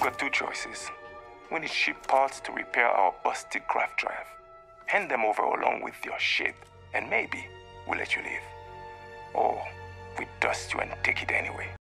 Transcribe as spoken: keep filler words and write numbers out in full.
got two choices. We need ship parts to repair our busted craft drive. Hand them over along with your ship, and maybe we'll let you leave. Or we dust you and take it anyway.